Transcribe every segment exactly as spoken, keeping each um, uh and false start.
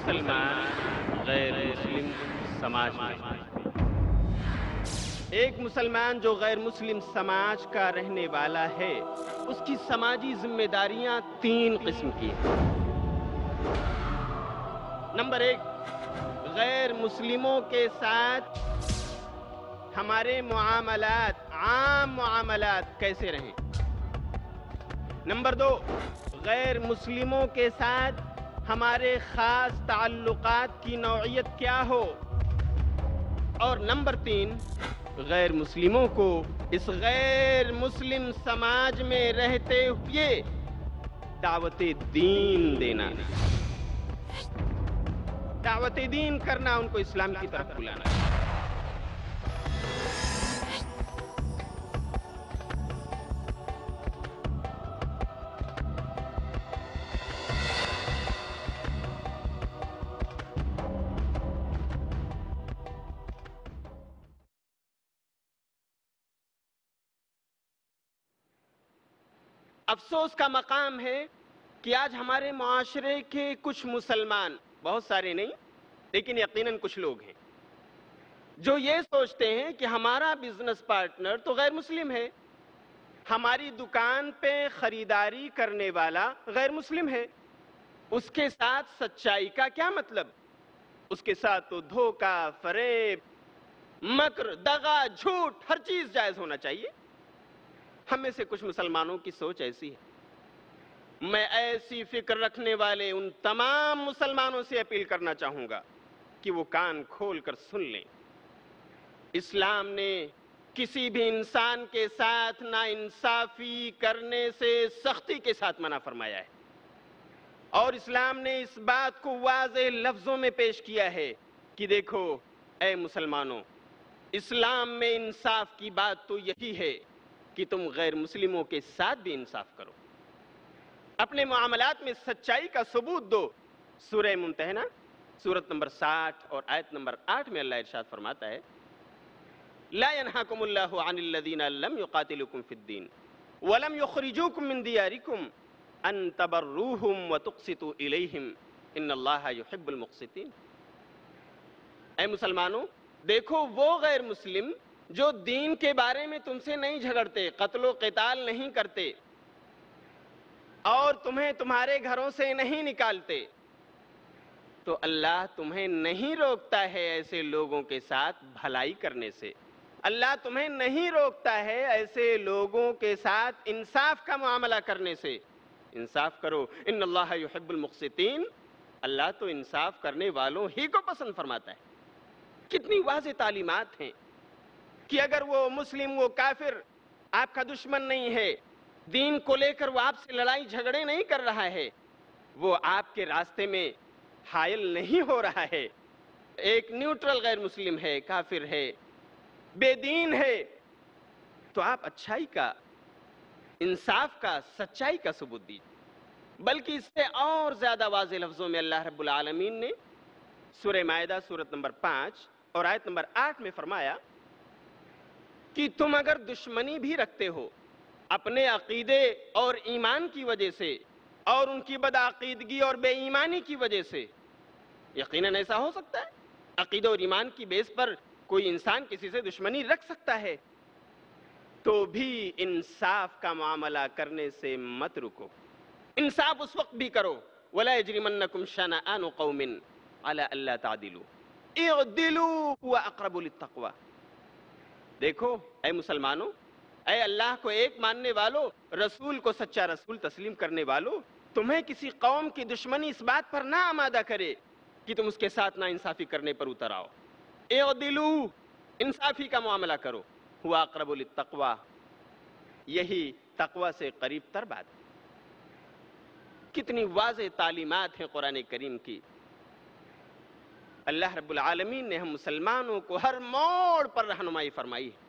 مسلمان غیر مسلم سماج میں، ایک مسلمان جو غیر مسلم سماج کا رہنے والا ہے، اس کی سماجی ذمہ داریاں تین قسم کی ہیں۔ نمبر ایک، غیر مسلموں کے ساتھ ہمارے معاملات، عام معاملات کیسے رہیں۔ نمبر دو، غیر مسلموں کے ساتھ ہمارے خاص تعلقات کی نوعیت کیا ہو۔ اور نمبر تین، غیر مسلموں کو اس غیر مسلم سماج میں رہتے ہوئے دعوت دین دینا، دعوت دین کرنا، ان کو اسلام کی طرف بلانا۔ افسوس کا مقام ہے کہ آج ہمارے معاشرے کے کچھ مسلمان، بہت سارے نہیں لیکن یقیناً کچھ لوگ ہیں، جو یہ سوچتے ہیں کہ ہمارا بزنس پارٹنر تو غیر مسلم ہے، ہماری دکان پہ خریداری کرنے والا غیر مسلم ہے، اس کے ساتھ سچائی کا کیا مطلب؟ اس کے ساتھ تو دھوکہ، فریب، مکر، دغا، جھوٹ، ہر چیز جائز ہونا چاہیے۔ ہم میں سے کچھ مسلمانوں کی سوچ ایسی ہے۔ میں ایسی فکر رکھنے والے ان تمام مسلمانوں سے اپیل کرنا چاہوں گا کہ وہ کان کھول کر سن لیں۔ اسلام نے کسی بھی انسان کے ساتھ ناانصافی کرنے سے سختی کے ساتھ منع فرمایا ہے، اور اسلام نے اس بات کو واضح لفظوں میں پیش کیا ہے کہ دیکھو اے مسلمانوں، اسلام میں انصاف کی بات تو یہی ہے کہ تم غیر مسلموں کے ساتھ بھی انصاف کرو، اپنے معاملات میں سچائی کا ثبوت دو۔ سورہ ممتحنہ سورت نمبر ساٹھ اور آیت نمبر آٹھ میں اللہ ارشاد فرماتا ہے، لا ينهاكم الله عن الذين لم يقاتلوكم في الدين ولم يخرجوكم من دياركم ان تبروهم وتقسطوا اليهم ان الله يحب المقسطين۔ اے مسلمانوں، دیکھو وہ غیر مسلم جو دین کے بارے میں تم سے نہیں جھگڑتے، قتل و قتال نہیں کرتے، اور تمہیں تمہارے گھروں سے نہیں نکالتے، تو اللہ تمہیں نہیں روکتا ہے ایسے لوگوں کے ساتھ بھلائی کرنے سے، اللہ تمہیں نہیں روکتا ہے ایسے لوگوں کے ساتھ انصاف کا معاملہ کرنے سے۔ انصاف کرو، ان اللہ یحب المقسطین، اللہ تو انصاف کرنے والوں ہی کو پسند فرماتا ہے۔ کتنی واضح تعلیمات ہیں کہ اگر وہ مسلم، وہ کافر آپ کا دشمن نہیں ہے، دین کو لے کر وہ آپ سے لڑائی جھگڑے نہیں کر رہا ہے، وہ آپ کے راستے میں حائل نہیں ہو رہا ہے، ایک نیوٹرل غیر مسلم ہے، کافر ہے، بے دین ہے، تو آپ اچھائی کا، انصاف کا، سچائی کا ثبوت دیجیے۔ بلکہ اس سے اور زیادہ واضح لفظوں میں اللہ رب العالمین نے سورہ مائدہ سورت نمبر پانچ اور آیت نمبر آٹھ میں فرمایا کہ تم اگر دشمنی بھی رکھتے ہو اپنے عقیدے اور ایمان کی وجہ سے اور ان کی بدعقیدگی اور بے ایمانی کی وجہ سے، یقیناً ایسا ہو سکتا ہے، عقیدہ اور ایمان کی بیس پر کوئی انسان کسی سے دشمنی رکھ سکتا ہے، تو بھی انصاف کا معاملہ کرنے سے مت رکو۔ انصاف اس وقت بھی کرو، وَلَا يَجْرِمَنَّكُمْ شَنَآنُ قَوْمٍ عَلَىٰ أَلَّا تَعْدِلُوا اعْدِلُوا هُوَ أَقْرَبُ لِلتَّقْوَىٰ۔ دیکھو اے مسلمانوں، اے اللہ کو ایک ماننے والو، رسول کو سچا رسول تسلیم کرنے والو، تمہیں کسی قوم کی دشمنی اس بات پر نہ آمادہ کرے کہ تم اس کے ساتھ نا انصافی کرنے پر اتر آؤ۔ اعدلوا، انصافی کا معاملہ کرو، هو اقرب للتقویٰ، یہی تقوی سے قریب تر بات ہے۔ کتنی واضح تعلیمات ہیں قرآن کریم کی۔ اللہ رب العالمین نے ہم مسلمانوں کو ہر موڑ پر رہنمائی فرمائی ہے۔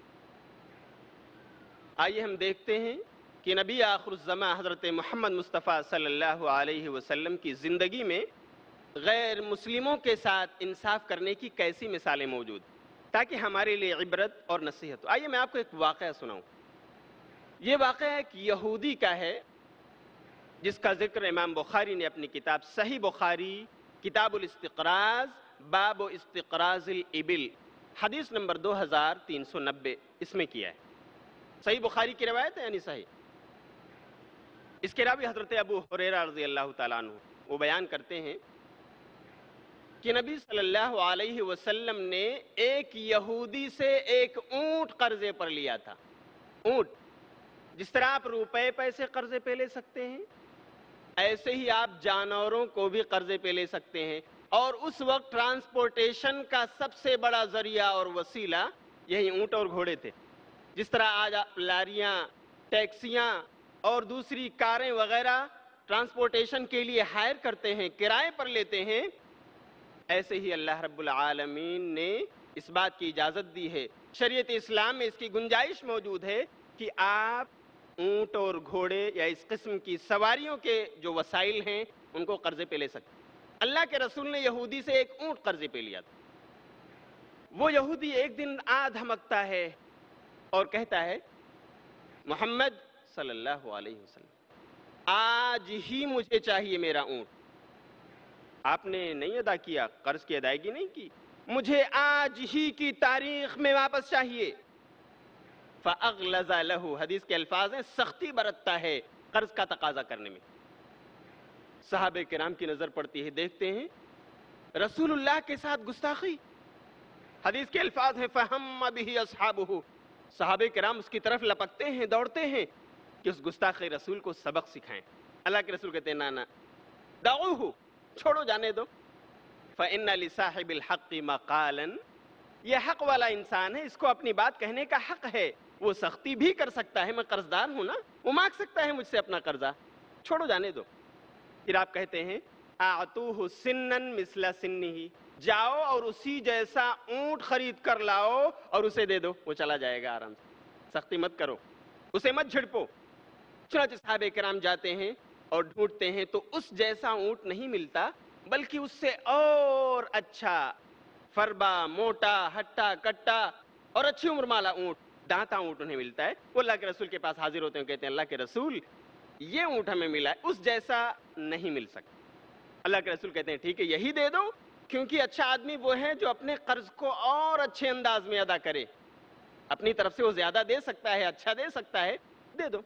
آئیے ہم دیکھتے ہیں کہ نبی آخر الزماں حضرت محمد مصطفیٰ صلی اللہ علیہ وسلم کی زندگی میں غیر مسلموں کے ساتھ انصاف کرنے کی کیسی مثالیں موجود، تاکہ ہمارے لیے عبرت اور نصیحت ہو۔ آئیے میں آپ کو ایک واقعہ سناؤں۔ یہ واقعہ ایک یہودی کا ہے جس کا ذکر امام بخاری نے اپنی کتاب صحیح بخاری کتاب الاستقراض باب استقراض الابل، حدیث نمبر دو ہزار تین سو نبے اس میں کیا ہے. صحیح بخاری کی روایت ہے یعنی صحیح. اس کے راوی حضرت ابو ہریرہ رضی اللہ تعالیٰ عنہ وہ بیان کرتے ہیں کہ نبی صلی اللہ علیہ وسلم نے ایک یہودی سے ایک اونٹ قرضے پر لیا تھا. اونٹ، جس طرح آپ روپے پیسے قرضے پہ لے سکتے ہیں ایسے ہی آپ جانوروں کو بھی قرضے پہ لے سکتے ہیں. اور اس وقت ٹرانسپورٹیشن کا سب سے بڑا ذریعہ اور وسیلہ یہی اونٹ اور گھوڑے تھے. جس طرح آج آپ لاریاں، ٹیکسیاں اور دوسری کاریں وغیرہ ٹرانسپورٹیشن کے لیے ہائر کرتے ہیں، کرائے پر لیتے ہیں، ایسے ہی اللہ رب العالمین نے اس بات کی اجازت دی ہے. شریعت اسلام میں اس کی گنجائش موجود ہے کہ آپ اونٹ اور گھوڑے یا اس قسم کی سواریوں کے جو وسائل ہیں ان کو قرضے پہ لے سکتے. اللہ کے رسول نے یہودی سے ایک اونٹ قرضے پہ لیا تھا. وہ یہودی ایک دن آ دھمکتا ہے اور کہتا ہے محمد صلی اللہ علیہ وسلم آج ہی مجھے چاہیے میرا اونٹ. آپ نے نہیں ادا کیا، قرض کی ادائیگی نہیں کی، مجھے آج ہی کی تاریخ میں واپس چاہیے. فَأَغْلَظَ لَهُ، حدیث کے الفاظ ہیں سختی برتتا ہے قرض کا تقاضا کرنے میں. صحابہ کرام کی نظر پڑتی ہے، دیکھتے ہیں رسول اللہ کے ساتھ گستاخی. حدیث کے الفاظ ہیں فَهَمَّ بِهِ أَصْحَابُهُ، صحابہ کرام اس کی طرف لپکتے ہیں، دوڑتے ہیں کہ اس گستاخ رسول کو سبق سکھائیں. اللہ کے رسول کہتے ہیں نانا دعوه، چھوڑو جانے دو. فَإِنَّ لِصَاحِبِ الْحَقِّ مَقَالًا، یہ حق والا انسان ہے، اس کو اپنی بات کہنے کا حق ہے. وہ سختی بھی کر سکتا ہے، میں قرضدار ہوں نا، وہ مانگ سکتا ہے مجھ سے اپنا قرضہ، چھوڑو جانے دو. پھر آپ کہتے ہیں اعطوہ سنن مثل سنہ، جاؤ اور اسی جیسا اونٹ خرید کر لاؤ اور اسے دے دو، وہ چلا جائے گا آرام سے. سختی مت کرو، اسے مت جھڑپو. چنانچہ صحابہ کرام جاتے ہیں اور ڈھونڈتے ہیں تو اس جیسا اونٹ نہیں ملتا، بلکہ اس سے اور اچھا فربا، موٹا، ہٹا کٹا اور اچھی عمر والا اونٹ، دانتا اونٹ انہیں ملتا ہے. وہ اللہ کے رسول کے پاس حاضر ہوتے ہیں، کہتے ہیں اللہ کے رسول یہ اونٹ ہمیں ملا ہے، اس جیسا نہیں مل سکتا. اللہ کے رسول کہتے ہیں ٹھیک ہے یہی دے دو، کیونکہ اچھا آدمی وہ ہے جو اپنے قرض کو اور اچھے انداز میں ادا کرے. اپنی طرف سے وہ زیادہ دے سکتا ہے، اچھا دے سکتا ہے، دے دو.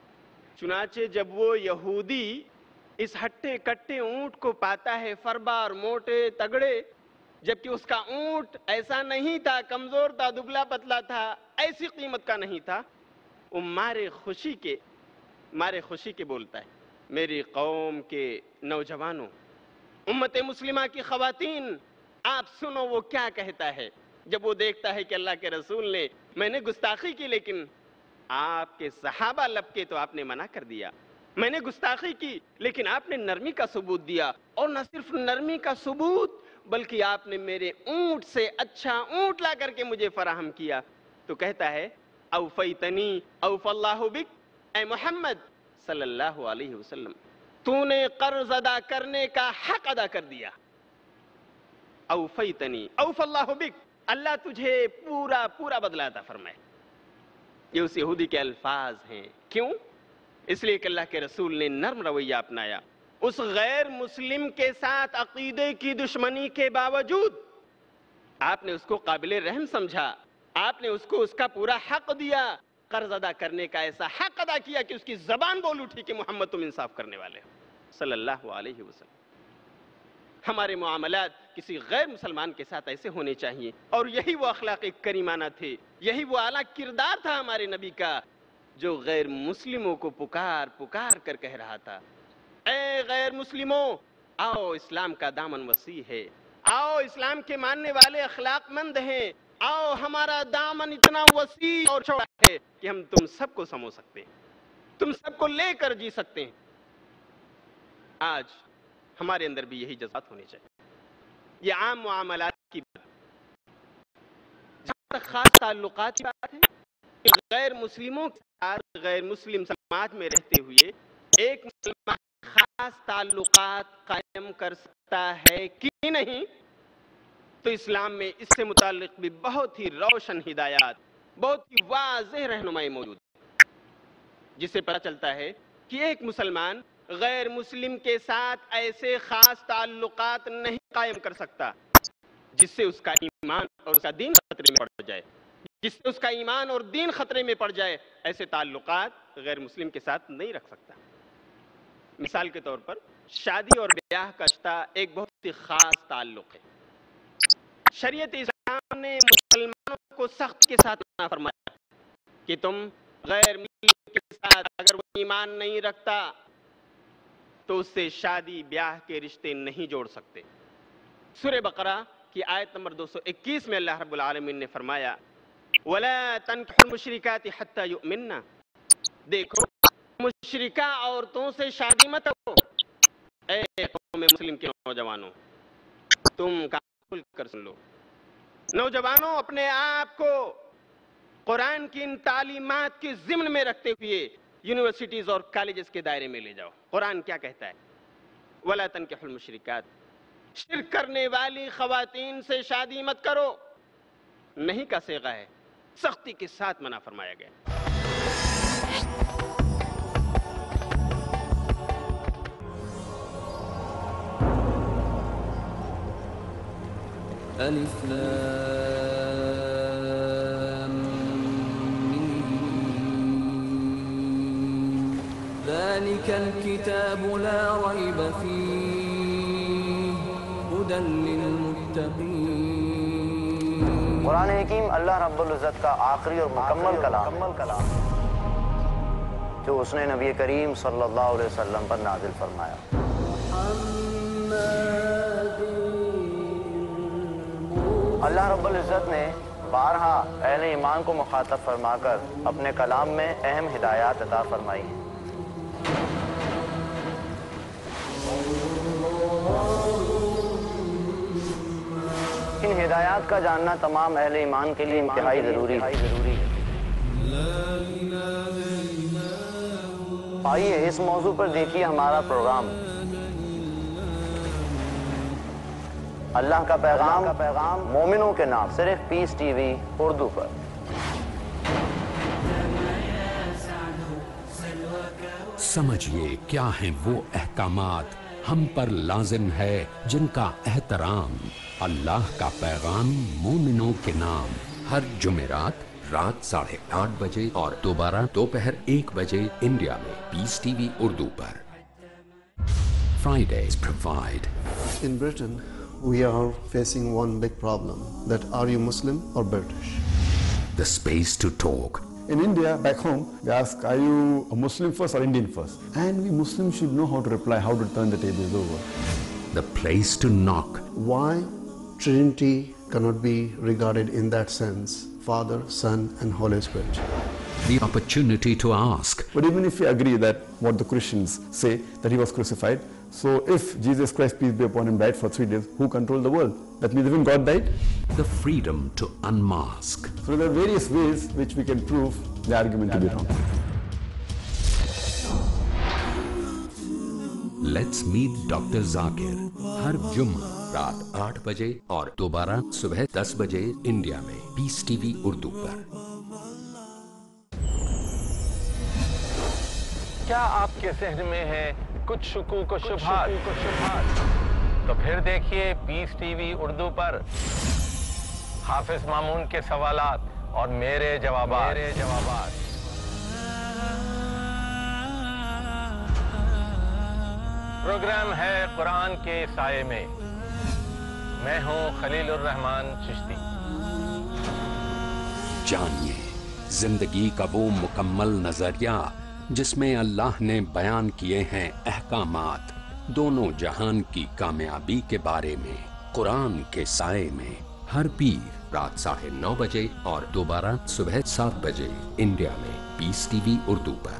چنانچہ جب وہ یہودی اس ہٹے کٹے اونٹ کو پاتا ہے، فربا اور موٹے تگڑے، جبکہ اس کا اونٹ ایسا نہیں تھا، کمزور تھا، دبلا پتلا تھا، ایسی قیمت کا نہیں تھا، وہ مارے خوشی کے مارے خوشی کے بولتا ہے میری قوم کے نوجوانوں، امت مسلمہ کی خواتین، آپ سنو وہ کیا کہتا ہے. جب وہ دیکھتا ہے کہ اللہ کے رسول نے، میں نے گستاخی کی لیکن آپ کے صحابہ لپکے تو آپ نے منع کر دیا. میں نے گستاخی کی لیکن آپ نے نرمی کا ثبوت دیا، اور نہ صرف نرمی کا ثبوت بلکہ آپ نے میرے اونٹ سے اچھا اونٹ لا کر کے مجھے فراہم کیا. تو کہتا ہے اوفیتنی اوف اللہ بک، اے محمد صلی اللہ علیہ وسلم تو نے قرض ادا کرنے کا حق ادا کر دیا. اوفیتنی اوف اللہ بک، اللہ تجھے پورا پورا بدلہ عطا فرمائے. یہ اس یہودی کے الفاظ ہیں. کیوں؟ اس لیے کہ اللہ کے رسول نے نرم رویہ اپنایا. اس غیر مسلم کے ساتھ عقیدے کی دشمنی کے باوجود آپ نے اس کو قابل رحم سمجھا، آپ نے اس کو اس کا پورا حق دیا، قرض ادا کرنے کا ایسا حق ادا کیا کہ اس کی زبان بول اٹھی کہ محمد تم انصاف کرنے والے ہو صلی اللہ علیہ وسلم. ہمارے معاملات کسی غیر مسلمان کے ساتھ ایسے ہونے چاہیے، اور یہی وہ اخلاق کریمانہ تھے، یہی وہ اعلیٰ کردار تھا ہمارے نبی کا، جو غیر مسلموں کو پکار پکار کر کہہ رہا تھا اے غیر مسلموں، آؤ اسلام کا دامن وسیع ہے، آؤ اسلام کے ماننے والے اخلاق مند ہیں، آؤ ہمارا دامن اتنا وسیع اور چوڑا ہے کہ ہم تم سب کو سمو سکتے ہیں، تم سب کو لے کر جی سکتے ہیں. آج ہمارے اندر بھی یہی جذبات ہونے چاہیے. یہ عام معاملات کی بات، جہاں تک خاص تعلقات کی بات ہے، غیر مسلموں کے ساتھ غیر مسلم سماج میں رہتے ہوئے ایک مسلمان خاص تعلقات قائم کر سکتا ہے کہ نہیں، تو اسلام میں اس سے متعلق بھی بہت ہی روشن ہدایات، بہت ہی واضح رہنمائی موجود ہے، جس سے پتہ چلتا ہے کہ ایک مسلمان غیر مسلم کے ساتھ ایسے خاص تعلقات نہیں قائم کر سکتا جس سے اس کا ایمان اور اس کا دین خطرے میں پڑ جائے جس سے اس کا ایمان اور دین خطرے میں پڑ جائے ایسے تعلقات غیر مسلم کے ساتھ نہیں رکھ سکتا۔ مثال کے طور پر شادی اور بیاہ کا رشتہ ایک بہت ہی خاص تعلق ہے۔ شریعت اسلام نے مسلمانوں کو سخت کے ساتھ منع فرمایا کہ تم غیر مسلم کے ساتھ اگر وہ ایمان نہیں رکھتا تو اس سے شادی بیاہ کے رشتے نہیں جوڑ سکتے۔ سورہ بقرہ کی آیت نمبر دو سو اکیس میں اللہ رب العالمین نے فرمایا وَلَا تَنْكِحُوا الْمُشْرِكَاتِ حَتَّى يُؤْمِنَّ، دیکھو مشرکہ عورتوں سے شادی مت کرو۔ اے قوم مسلم کے نوجوانوں، تم کان کھول کر سن لو، نوجوانوں اپنے آپ کو قرآن کی ان تعلیمات کے ضمن میں رکھتے ہوئے یونیورسٹیز اور کالجز کے دائرے میں لے جاؤ۔ قرآن کیا کہتا ہے؟ وَلَا تَنْكِحُوا الْمُشْرِكَاتِ، شرک کرنے والی خواتین سے شادی مت کرو، نہیں کا صیغہ ہے، سختی کے ساتھ منع فرمایا گیا۔ الف لام میم ذلك الكتاب لا ريب فيه هدى للمتقين۔ قرآن حکیم اللہ رب العزت کا آخری اور مکمل کلام جو اس نے نبی کریم صلی اللہ علیہ وسلم پر نازل فرمایا۔ اللہ رب العزت نے بارہا اہل ایمان کو مخاطب فرما کر اپنے کلام میں اہم ہدایات عطا فرمائی ہیں۔ ان ہدایات کا جاننا تمام اہل ایمان کے لیے انتہائی ضروری ہے۔ آئیے اس موضوع پر دیکھیے ہمارا پروگرام اللہ کا پیغام کا پیغام مومنوں کے نام، صرف پیس ٹی وی اردو پر۔ سمجھیے کیا ہیں وہ احکامات ہم پر لازم ہے جن کا احترام۔ اللہ کا پیغام مومنوں کے نام، ہر جمعرات رات ساڑھے آٹھ بجے اور دوبارہ دوپہر ایک بجے انڈیا میں پیس ٹی وی اردو پر۔ Fridays provide. In Britain, we are facing one big problem, that are you Muslim or British? The space to talk. In India, back home, they ask, are you a Muslim first or Indian first? And we Muslims should know how to reply, how to turn the tables over. The place to knock. Why Trinity cannot be regarded in that sense, Father, Son and Holy Spirit? The opportunity to ask. But even if we agree that what the Christians say, that he was crucified, so if Jesus Christ, peace be upon him, died for three days, who controlled the world? That means even God died? The freedom to unmask. So there are various ways which we can prove the argument to be wrong. Let's meet Doctor Zakir. ہر جمعہ رات آٹھ بجے اور دوبارہ صبح دس بجے India میں پیس ٹی وی اردو پر۔ کیا آپ کے ذہن میں ہے کچھ شکوک و شبہات؟ تو پھر دیکھیے پیس ٹی وی اردو پر حافظ مامون کے سوالات اور میرے جوابات میرے جوابات پروگرام ہے قرآن کے سائے میں۔ میں ہوں خلیل الرحمان چشتی۔ جانیے زندگی کا وہ مکمل نظریہ جس میں اللہ نے بیان کیے ہیں احکامات دونوں جہان کی کامیابی کے بارے میں، قرآن کے سائے میں، ہر پیر رات ساڑھے نو بجے اور دوبارہ صبح سات بجے انڈیا میں پیس ٹی وی اردو پر۔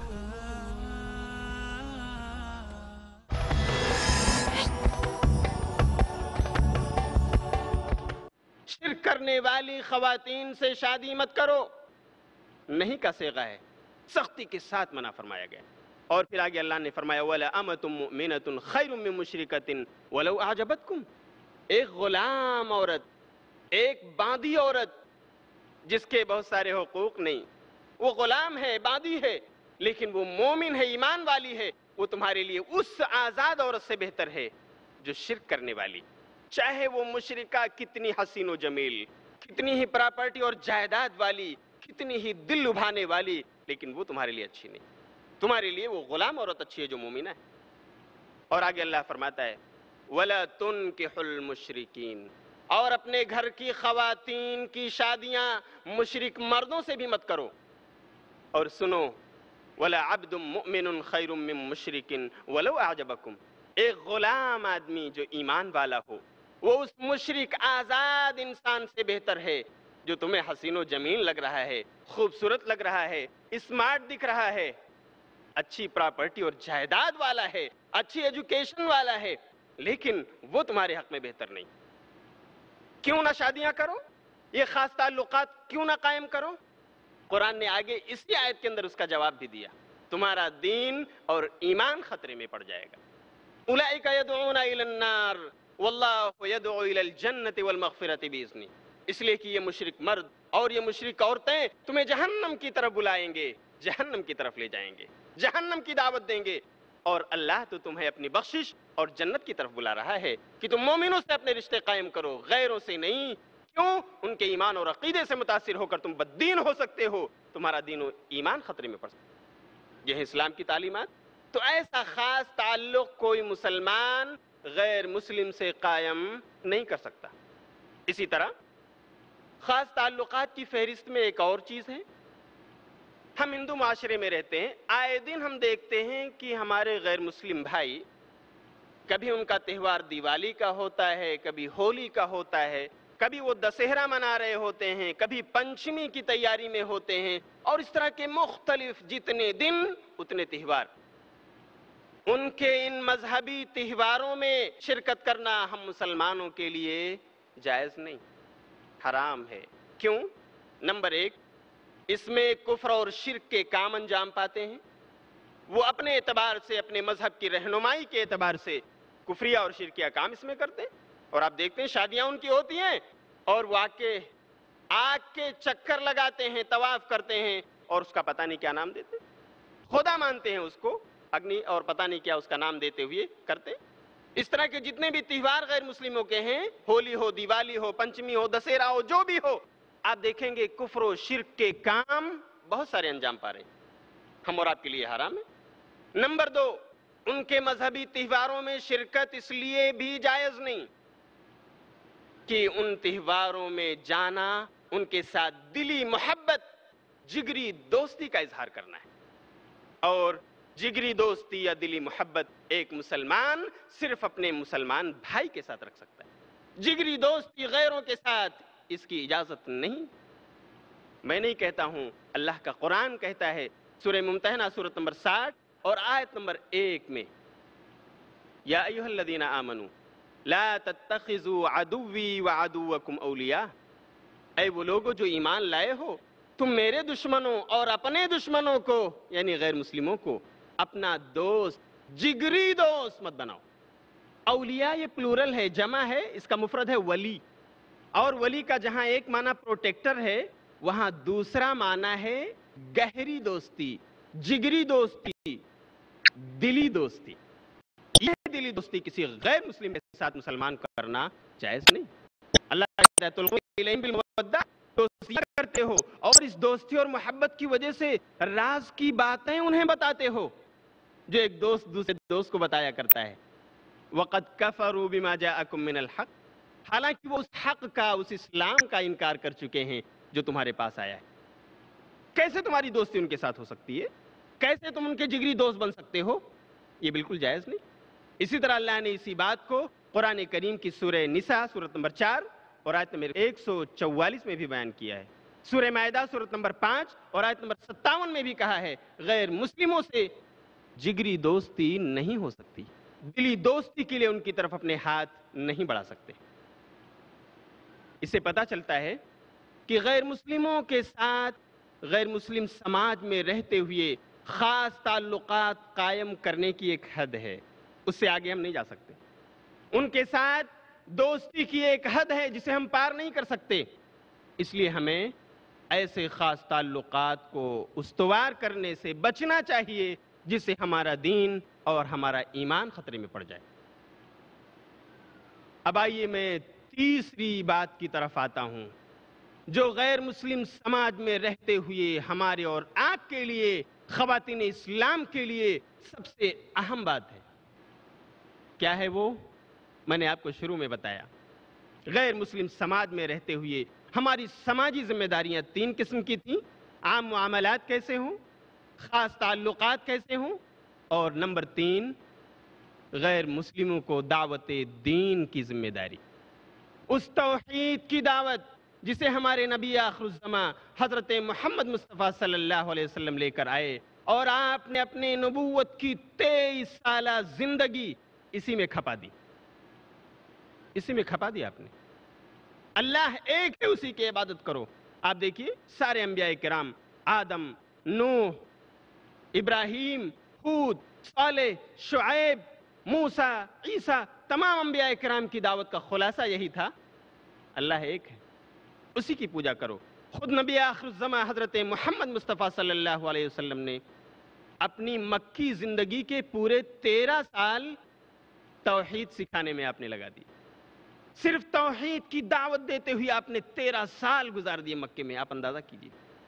شرک کرنے والی خواتین سے شادی مت کرو، نہیں کا صیغہ ہے، سختی کے ساتھ منع فرمایا گیا۔ اور پھر آگے اللہ نے فرمایا وَلَأَمَةٌ مُؤْمِنَةٌ خَيْرٌ مِّن مُشْرِكَةٍ وَلَوْ أَعْجَبَتْكُمْ، ایک غلام عورت، ایک باندھی عورت جس کے بہت سارے حقوق نہیں، وہ غلام ہے، باندھی ہے، لیکن وہ مومن ہے، ایمان والی ہے، وہ تمہارے لیے اس آزاد عورت سے بہتر ہے جو شرک کرنے والی، چاہے وہ مشرکہ کتنی حسین و جمیل، کتنی ہی پراپرٹی اور جائیداد والی، کتنی ہی دل لبھانے والی، لیکن وہ تمہارے لیے اچھی نہیں. تمہارے لیے وہ غلام عورت اچھی ہے جو مومنہ ہے. اور آگے اللہ فرماتا ہے وَلَا تُنْكِحُ الْمُشْرِكِينَ، اور اپنے گھر کی خواتین کی شادیاں مشرک مردوں سے بھی مت کرو. اور سنو وَلَا عَبْدٌ مُؤْمِنٌ خَيْرٌ مِّن مُشْرِكٍ وَلَوْ أَعْجَبَكُمْ، ایک غلام آدمی جو ایمان والا ہو وہ اس مشرک آزاد انسان سے بہتر ہے جو تمہیں حسین و جمیل لگ رہا ہے، خوبصورت لگ رہا ہے، اسمارٹ دکھ رہا ہے، اچھی پراپرٹی اور جائیداد والا ہے، اچھی ایجوکیشن والا ہے، لیکن وہ تمہارے حق میں بہتر نہیں. کیوں نہ شادیاں کرو؟ یہ خاص تعلقات کیوں نہ قائم کرو؟ قرآن نے آگے اسی آیت کے اندر اس کا جواب بھی دیا. تمہارا دین اور ایمان خطرے میں پڑ جائے گا. اولئک یدعون الی النار واللہ یدعو الی الجنۃ والمغفرۃ باذنہ، اس لیے کہ یہ مشرک مرد اور یہ مشرک عورتیں تمہیں جہنم کی طرف بلائیں گے، جہنم کی طرف لے جائیں گے، جہنم کی دعوت دیں گے. اور اللہ تو تمہیں اپنی بخشش اور جنت کی طرف بلا رہا ہے کہ تم مومنوں سے اپنے رشتے قائم کرو، غیروں سے نہیں. کیوں؟ ان کے ایمان اور عقیدے سے متاثر ہو کر تم بددین ہو سکتے ہو، تمہارا دین و ایمان خطرے میں پڑ سکتا ہے. یہ ہے اسلام کی تعلیمات. تو ایسا خاص تعلق کوئی مسلمان غیر مسلم سے قائم نہیں کر سکتا. اسی طرح خاص تعلقات کی فہرست میں ایک اور چیز ہے. ہم ہندو معاشرے میں رہتے ہیں، آئے دن ہم دیکھتے ہیں کہ ہمارے غیر مسلم بھائی، کبھی ان کا تہوار دیوالی کا ہوتا ہے، کبھی ہولی کا ہوتا ہے، کبھی وہ دسہرہ منا رہے ہوتے ہیں، کبھی پنچمی کی تیاری میں ہوتے ہیں، اور اس طرح کے مختلف جتنے دن اتنے تہوار. ان کے ان مذہبی تہواروں میں شرکت کرنا ہم مسلمانوں کے لیے جائز نہیں، حرام ہے. کیوں؟ نمبر ایک، اس میں کفر اور شرک کے کام انجام پاتے ہیں. وہ اپنے اعتبار سے، اپنے مذہب کی رہنمائی کے اعتبار سے کفریہ اور شرکیہ کام اس میں کرتے ہیں. اور آپ دیکھتے ہیں شادیاں ان کی ہوتی ہیں اور وہ آگ کے آگ کے چکر لگاتے ہیں، طواف کرتے ہیں اور اس کا پتہ نہیں کیا نام دیتے ہیں، خدا مانتے ہیں اس کو، اگنی اور پتہ نہیں کیا اس کا نام دیتے ہوئے کرتے. اس طرح کے جتنے بھی تہوار غیر مسلموں کے ہیں، ہولی ہو، دیوالی ہو، پنچمی ہو، دسہرہ ہو، جو بھی ہو، آپ دیکھیں گے کفر و شرک کے کام بہت سارے انجام پا رہے ہیں. ہم اور آپ کے لیے حرام ہے. نمبر دو، ان کے مذہبی تہواروں میں شرکت اس لیے بھی جائز نہیں کہ ان تہواروں میں جانا ان کے ساتھ دلی محبت، جگری دوستی کا اظہار کرنا ہے. اور جگری دوستی یا دلی محبت ایک مسلمان صرف اپنے مسلمان بھائی کے ساتھ رکھ سکتا ہے. جگری دوستی غیروں کے ساتھ اس کی اجازت نہیں. میں نہیں کہتا ہوں، اللہ کا قرآن کہتا ہے سورہ ممتحنہ سورۃ نمبر ساٹھ اور آیت نمبر ایک میں، یا ایھا الذین آمنوا لا تتخذوا عدوی وعدوکم اولیاء، اے وہ لوگوں جو ایمان لائے ہو، تم میرے دشمنوں اور اپنے دشمنوں کو یعنی غیر مسلموں کو اپنا دوست، جگری دوست مت بناؤ. اولیاء یہ پلورل ہے، جمع ہے، اس کا مفرد ہے ولی. اور ولی کا جہاں ایک معنی پروٹیکٹر ہے، وہاں دوسرا معنی ہے گہری دوستی، جگری دوستی، دلی دوستی. یہ دلی دوستی کسی غیر مسلم کے ساتھ مسلمان کرنا جائز نہیں. اللہ کہتا ہے تلقوا الیہم بالمودہ، دوستی کرتے ہو اور اس دوستی اور محبت کی وجہ سے راز کی باتیں انہیں بتاتے ہو جو ایک دوست دوسرے دوست کو بتایا کرتا ہے. وَقَدْ كَفَرُوا بِمَا جَاءَكُم مِّنَ الْحَقِّ، حالانکہ وہ اس حق کا، اس اسلام کا انکار کر چکے ہیں جو تمہارے پاس آیا ہے. کیسے تمہاری دوستی ان کے ساتھ ہو سکتی ہے؟ کیسے تم ان کے جگری دوست بن سکتے ہو؟ یہ بالکل جائز نہیں. اسی طرح اللہ نے اسی بات کو قرآن کریم کی سورہ نساء سورۃ نمبر چار اور آیت نمبر ایک سو چوالیس میں بھی بیان کیا ہے. سورہ مائدہ سورۃ نمبر پانچ اور آیت نمبر ستاون میں بھی کہا ہے غیر مسلموں سے جگری دوستی نہیں ہو سکتی، دلی دوستی کے لیے ان کی طرف اپنے ہاتھ نہیں بڑھا سکتے. اس سے پتہ چلتا ہے کہ غیر مسلموں کے ساتھ غیر مسلم سماج میں رہتے ہوئے خاص تعلقات قائم کرنے کی ایک حد ہے، اس سے آگے ہم نہیں جا سکتے. ان کے ساتھ دوستی کی ایک حد ہے جسے ہم پار نہیں کر سکتے. اس لیے ہمیں ایسے خاص تعلقات کو استوار کرنے سے بچنا چاہیے جس سے ہمارا دین اور ہمارا ایمان خطرے میں پڑ جائے۔ اب آئیے میں تیسری بات کی طرف آتا ہوں جو غیر مسلم سماج میں رہتے ہوئے ہمارے اور آپ کے لیے، خواتین اسلام کے لیے سب سے اہم بات ہے۔ کیا ہے وہ؟ میں نے آپ کو شروع میں بتایا، غیر مسلم سماج میں رہتے ہوئے ہماری سماجی ذمہ داریاں تین قسم کی تھیں۔ عام معاملات کیسے ہوں، خاص تعلقات کیسے ہوں، اور نمبر تین، غیر مسلموں کو دعوت دین کی ذمہ داری، اس توحید کی دعوت جسے ہمارے نبی آخر الزماں حضرت محمد مصطفیٰ صلی اللہ علیہ وسلم لے کر آئے، اور آپ نے اپنے نبوت کی تیئیس سالہ زندگی اسی میں کھپا دی، اسی میں کھپا دی آپ نے۔ اللہ ایک ہے، اسی کی عبادت کرو۔ آپ دیکھیے سارے انبیاء کرام، آدم، نوح، ابراہیم، ہود، صالح، شعیب، موسیٰ، عیسیٰ، تمام انبیاء کرام کی دعوت کا خلاصہ یہی تھا، اللہ ایک ہے، اسی کی پوجا کرو۔ خود نبی آخر الزماں حضرت محمد مصطفیٰ صلی اللہ علیہ وسلم نے اپنی مکی زندگی کے پورے تیرہ سال توحید سکھانے میں آپ نے لگا دی، صرف توحید کی دعوت دیتے ہوئے آپ نے تیرہ سال گزار دیے مکے میں۔ آپ اندازہ کیجیے،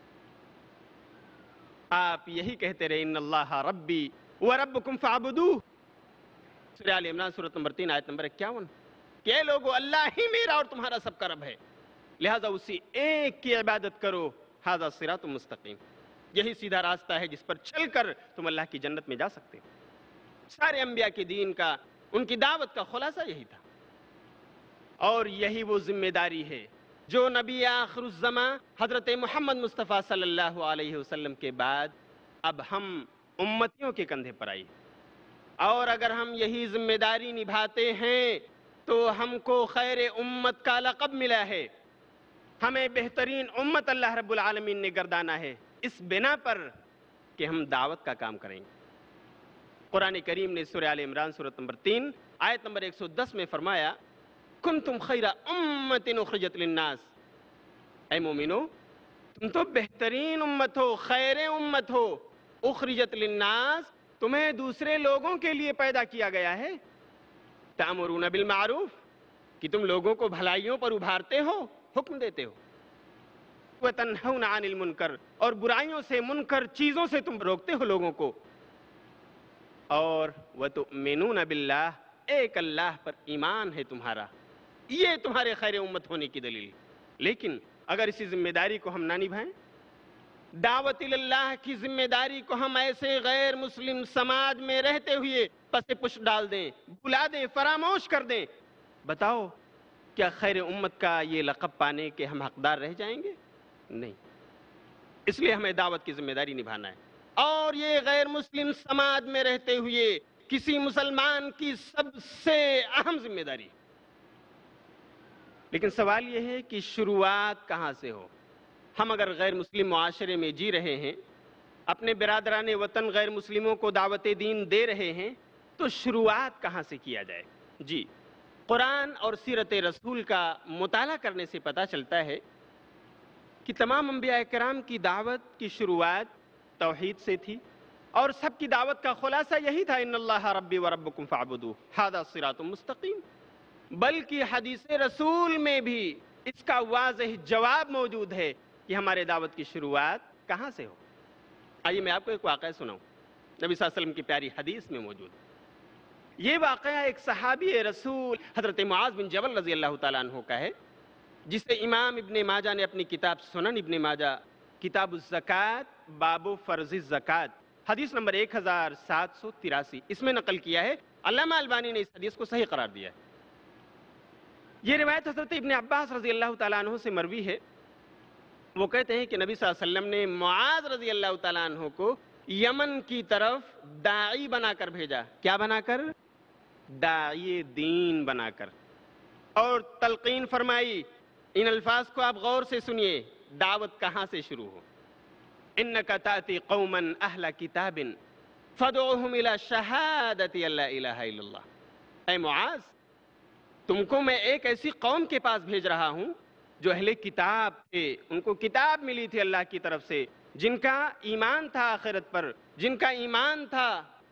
آپ یہی کہتے رہے ان اللہ ربی وربکم فاعبدوہ، سورہ آل عمران سورۃ نمبر تین آیت نمبر اکیاون، کہ اے لوگو اللہ ہی میرا اور تمہارا سب کا رب ہے، لہذا اسی ایک کی عبادت کرو، ھذا صراط مستقیم، یہی سیدھا راستہ ہے جس پر چل کر تم اللہ کی جنت میں جا سکتے ہو۔ سارے انبیاء کے دین کا، ان کی دعوت کا خلاصہ یہی تھا، اور یہی وہ ذمہ داری ہے جو نبی آخر الزماں حضرت محمد مصطفیٰ صلی اللہ علیہ وسلم کے بعد اب ہم امتیوں کے کندھے پر آئی، اور اگر ہم یہی ذمہ داری نبھاتے ہیں تو ہم کو خیر امت کا لقب ملا ہے، ہمیں بہترین امت اللہ رب العالمین نے گردانا ہے، اس بنا پر کہ ہم دعوت کا کام کریں گے۔ قرآن کریم نے سورہ آل عمران سورۃ نمبر تین آیت نمبر ایک سو دس میں فرمایا کنتم خیر امت اخرجت للناس، اے مومنو تم تو بہترین امت ہو، خیر امت ہو، اخرجت للناس تمہیں دوسرے لوگوں کے لیے پیدا کیا گیا ہے، تأمرون بالمعروف کہ تم لوگوں کو بھلائیوں پر ابھارتے ہو، حکم دیتے ہو، وتنہون عن المنکر اور برائیوں سے، منکر چیزوں سے تم روکتے ہو لوگوں کو، اور وتؤمنون باللہ ایک اللہ پر ایمان ہے تمہارا، یہ تمہارے خیر امت ہونے کی دلیل۔ لیکن اگر اسی ذمہ داری کو ہم نہ نبھائیں، دعوت اللہ کی ذمہ داری کو ہم ایسے غیر مسلم سماج میں رہتے ہوئے پس پش ڈال دیں، بلا دیں، فراموش کر دیں، بتاؤ کیا خیر امت کا یہ لقب پانے کے ہم حقدار رہ جائیں گے؟ نہیں۔ اس لیے ہمیں دعوت کی ذمہ داری نبھانا ہے، اور یہ غیر مسلم سماج میں رہتے ہوئے کسی مسلمان کی سب سے اہم ذمہ داری۔ لیکن سوال یہ ہے کہ شروعات کہاں سے ہو؟ ہم اگر غیر مسلم معاشرے میں جی رہے ہیں، اپنے برادران وطن غیر مسلموں کو دعوت دین دے رہے ہیں، تو شروعات کہاں سے کیا جائے؟ جی، قرآن اور سیرت رسول کا مطالعہ کرنے سے پتہ چلتا ہے کہ تمام انبیاء کرام کی دعوت کی شروعات توحید سے تھی، اور سب کی دعوت کا خلاصہ یہی تھا ان اللہ ربی وربکم فاعبدوہ ھذا صراط مستقیم۔ بلکہ حدیث رسول میں بھی اس کا واضح جواب موجود ہے کہ ہمارے دعوت کی شروعات کہاں سے ہو۔ آئیے میں آپ کو ایک واقعہ سناؤں، نبی صلی اللہ علیہ وسلم کی پیاری حدیث میں موجود۔ یہ واقعہ ایک صحابی رسول حضرت معاذ بن جبل رضی اللہ تعالیٰ عنہ کا ہے، جسے امام ابن ماجہ نے اپنی کتاب سنن ابن ماجہ کتاب الزکوٰۃ باب فرض الزکوٰۃ حدیث نمبر ایک ہزار سات سو تراسی اس میں نقل کیا ہے۔ علامہ البانی نے اس حدیث کو صحیح قرار دیا ہے۔ یہ روایت حضرت ابن عباس رضی اللہ تعالیٰ عنہ سے مروی ہے، وہ کہتے ہیں کہ نبی صلی اللہ علیہ وسلم نے معاذ رضی اللہ تعالیٰ عنہ کو یمن کی طرف داعی بنا کر بھیجا۔ کیا بنا کر؟ داعی دین بنا کر، اور تلقین فرمائی۔ ان الفاظ کو آپ غور سے سنیے، دعوت کہاں سے شروع ہو؟ انک تأتی قوما اہل کتاب فدعوہم الی شہادت ان لا الہ الا اللہ۔ اے معاذ، تم کو میں ایک ایسی قوم کے پاس بھیج رہا ہوں جو اہل کتاب تھے، ان کو کتاب ملی تھی اللہ کی طرف سے، جن کا ایمان تھا آخرت پر، جن کا ایمان تھا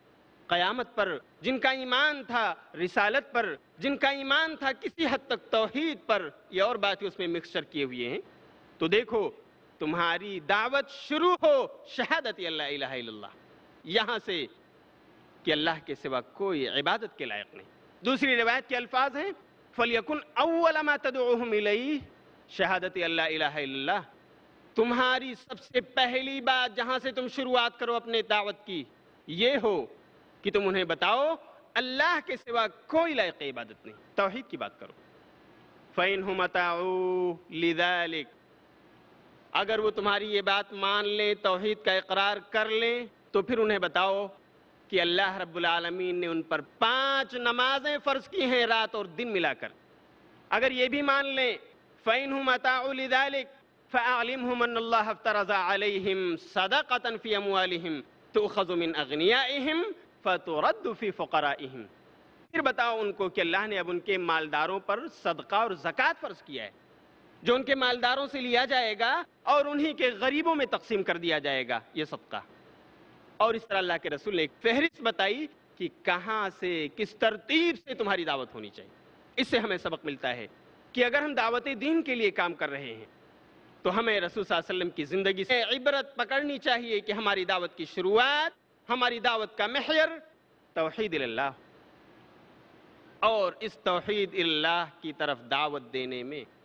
قیامت پر، جن کا ایمان تھا رسالت پر، جن کا ایمان تھا کسی حد تک توحید پر، یہ اور باتیں اس میں مکسچر کیے ہوئے ہیں. تو دیکھو تمہاری دعوت شروع ہو شہادت اللہ الہ الا اللہ، یہاں سے کہ اللہ کے سوا کوئی عبادت کے لائق نہیں. دوسری روایت کے الفاظ ہیں فَلْيَكُنْ أَوَّلَ مَا تَدْعُوهُمْ إِلَيْهِ شہادت اللہ الہ الا اللہ. تمہاری سب سے پہلی بات جہاں سے تم شروعات کرو اپنے دعوت کی یہ ہو کہ تم انہیں بتاؤ اللہ کے سوا کوئی لائق عبادت نہیں، توحید کی بات کرو. فَإِنْهُمْ أَطَاعُوا لِذَلِكَ اگر وہ تمہاری یہ بات مان لیں، توحید کا اقرار کر لیں، تو پھر انہیں بتاؤ کہ اللہ رب العالمین نے ان پر پانچ نمازیں فرض کی ہیں رات اور دن ملا کر. اگر یہ بھی مان لیں فَإِنْهُمْ أَطَاعُوا لِذَلِكَ فَأَعْلِمْهُمْ أَنَّ اللَّهَ افْتَرَضَ عَلَيْهِمْ صَدَقَةً فِي أَمْوَالِهِمْ تُؤْخَذُ مِنْ أَغْنِيَائِهِمْ فَتُرَدُّ فِي فُقَرَائِهِمْ. پھر بتاؤ ان کو کہ اللہ نے اب ان کے مالداروں پر صدقہ اور زکوٰۃ فرض کیا ہے، جو ان کے مالداروں سے لیا جائے گا اور انہی کے غریبوں میں تقسیم کر دیا جائے گا یہ صدقہ. اور اس طرح اللہ کے رسول نے ایک فہرست بتائی کہ کہاں سے کس ترتیب سے تمہاری دعوت ہونی چاہیے. اس سے ہمیں سبق ملتا ہے کہ اگر ہم دعوت دین کے لیے کام کر رہے ہیں تو ہمیں رسول صلی اللہ علیہ وسلم کی زندگی سے عبرت پکڑنی چاہیے کہ ہماری دعوت کی شروعات، ہماری دعوت کا محور توحید اللہ، اور اس توحید اللہ کی طرف دعوت دینے میں